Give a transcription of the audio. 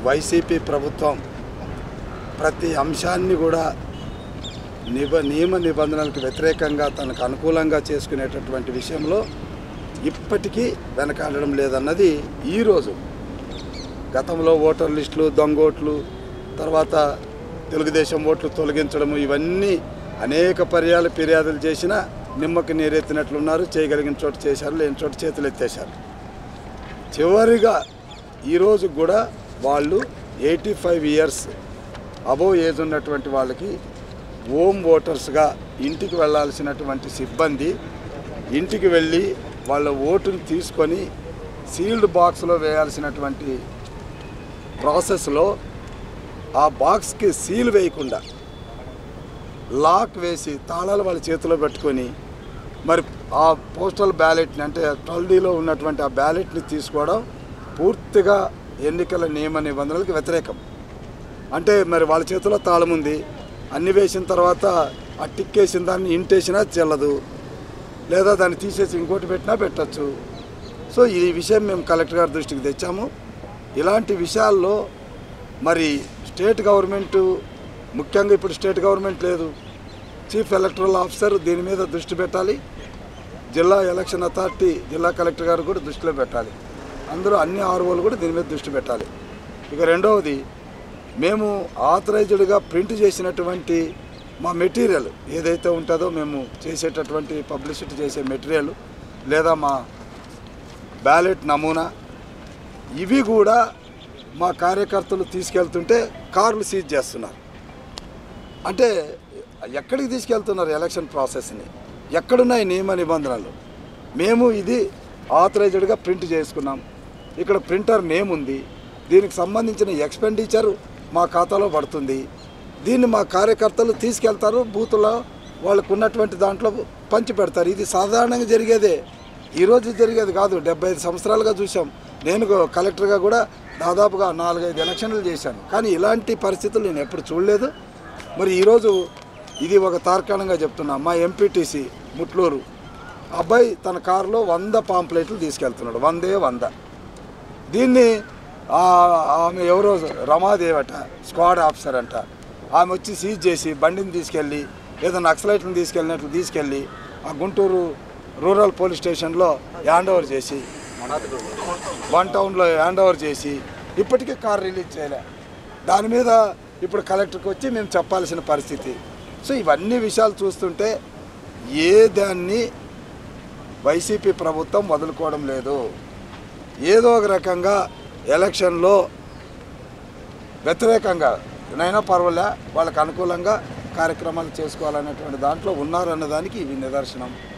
YCP ప్రభుత్వం ప్రతి అంశాన్ని కూడా నియమ నిబంధనలకు వ్యతిరేకంగా తనకు అనుకూలంగా చేసుకునేటటువంటి విషయంలో ఇప్పటికీ వెనకాడడం లేదన్నది ఈరోజు. గతంలో ఓటర్ లిస్టులు, దొంగోట్లు, తర్వాత తెలుగుదేశం ఓట్లు తొలగించడము, ఇవన్నీ అనేక పర్యాలు ఫిర్యాదులు చేసినా నిమ్మకి నీరెత్తినట్లున్నారు. చేయగలిగిన చోట చేశారు, లేని చోట చేతులు ఎత్తేశారు. చివరిగా ఈరోజు కూడా వాళ్ళు 85 ఇయర్స్ అబోవ్ ఏజ్ ఉన్నటువంటి వాళ్ళకి హోమ్ ఓటర్స్గా ఇంటికి వెళ్ళాల్సినటువంటి సిబ్బంది ఇంటికి వెళ్ళి వాళ్ళ ఓటును తీసుకొని సీల్డ్ బాక్స్లో వేయాల్సినటువంటి ప్రాసెస్లో ఆ బాక్స్కి సీల్ వేయకుండా లాక్ వేసి తాళాలు వాళ్ళ చేతిలో పెట్టుకొని మరి ఆ పోస్టల్ బ్యాలెట్ని అంటే 12Dలో ఉన్నటువంటి ఆ బ్యాలెట్ని తీసుకోవడం పూర్తిగా ఎన్నికల నియమ నిబంధనలకు వ్యతిరేకం. అంటే మరి వాళ్ళ చేతిలో తాళం ఉంది, అన్ని వేసిన తర్వాత ఆ టిక్ వేసిన దాన్ని ఇంటేసినా చెల్లదు, లేదా దాన్ని తీసేసి ఇంకోటి పెట్టినా పెట్టచ్చు. సో ఈ విషయం మేము కలెక్టర్ గారి దృష్టికి తెచ్చాము. ఇలాంటి విషయాల్లో మరి స్టేట్ గవర్నమెంటు, ముఖ్యంగా ఇప్పుడు స్టేట్ గవర్నమెంట్ లేదు, చీఫ్ ఎలక్టరల్ ఆఫీసర్ దీని మీద దృష్టి పెట్టాలి. జిల్లా ఎలక్షన్ అథారిటీ, జిల్లా కలెక్టర్ గారు కూడా దృష్టిలో పెట్టాలి. అందరూ అన్ని ఆర్ఓలు కూడా దీని మీద దృష్టి పెట్టాలి. ఇక రెండవది, మేము ఆథరైజ్డ్గా ప్రింట్ చేసినటువంటి మా మెటీరియల్ ఏదైతే ఉంటుందో, మేము చేసేటటువంటి పబ్లిసిటీ చేసే మెటీరియల్ లేదా మా బ్యాలెట్ నమూనా, ఇవి కూడా మా కార్యకర్తలు తీసుకెళ్తుంటే కార్లు సీజ్ చేస్తున్నారు. అంటే ఎక్కడికి తీసుకెళ్తున్నారు ఎలక్షన్ ప్రాసెస్ని? ఎక్కడున్నాయి నియమ నిబంధనలు? మేము ఇది ఆథరైజ్డ్గా ప్రింట్ చేసుకున్నాం, ఇక్కడ ప్రింటర్ నేమ్ ఉంది, దీనికి సంబంధించిన ఎక్స్పెండిచర్ మా ఖాతాలో పడుతుంది. దీన్ని మా కార్యకర్తలు తీసుకెళ్తారు, బూతులో వాళ్ళకు ఉన్నటువంటి దాంట్లో పంచి పెడతారు. ఇది సాధారణంగా జరిగేదే, ఈరోజు జరిగేది కాదు. 75 సంవత్సరాలుగా చూసాం. నేను కలెక్టర్గా కూడా దాదాపుగా 4-5 ఎలక్షన్లు చేశాను, కానీ ఇలాంటి పరిస్థితులు నేను ఎప్పుడు చూడలేదు. మరి ఈరోజు ఇది ఒక తార్కాణంగా చెప్తున్నా. మా ఎంపీటీసీ ముట్లూరు అబ్బాయి తన కారులో 100 పాంప్లెట్లు తీసుకెళ్తున్నాడు, 100. దీన్ని ఆమె ఎవరో రమాదేవట, స్క్వాడ్ ఆఫీసర్ అంట, ఆమె వచ్చి సీజ్ చేసి బండిని తీసుకెళ్ళి ఏదో నక్సలైట్ని తీసుకెళ్ళినట్లు తీసుకెళ్ళి ఆ గుంటూరు రూరల్ పోలీస్ స్టేషన్లో హ్యాండ్ ఓవర్ చేసి, 1 టౌన్లో హ్యాండ్ ఓవర్ చేసి ఇప్పటికీ కార్ రిలీజ్ చేయలే. దాని మీద ఇప్పుడు కలెక్టర్కి వచ్చి మేము చెప్పాల్సిన పరిస్థితి. సో ఇవన్నీ విషయాలు చూస్తుంటే ఏ దాన్ని వైసీపీ ప్రభుత్వం వదులుకోవడం లేదు. ఏదో ఒక రకంగా ఎలక్షన్లో వ్యతిరేకంగా నైనా పర్వాలే, వాళ్ళకు అనుకూలంగా కార్యక్రమాలు చేసుకోవాలనేటువంటి దాంట్లో ఉన్నారన్నదానికి ఇవి నిదర్శనం.